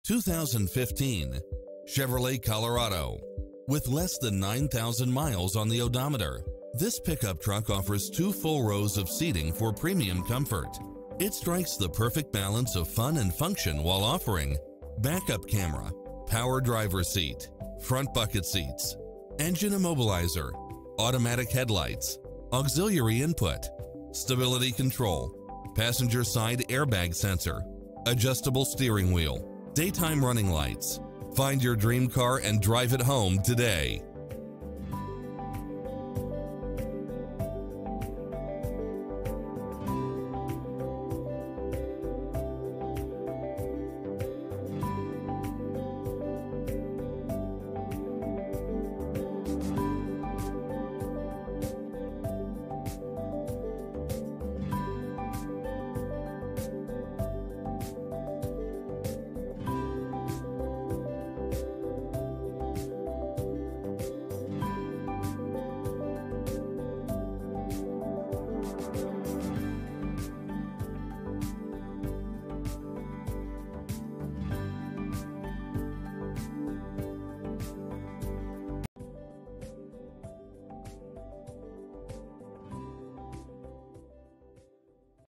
2015 Chevrolet Colorado. With less than 9,000 miles on the odometer, this pickup truck offers 2 full rows of seating for premium comfort. It strikes the perfect balance of fun and function while offering backup camera, power driver seat, front bucket seats, engine immobilizer, automatic headlights, auxiliary input, stability control, passenger side airbag sensor, adjustable steering wheel, daytime running lights. Find your dream car and drive it home today.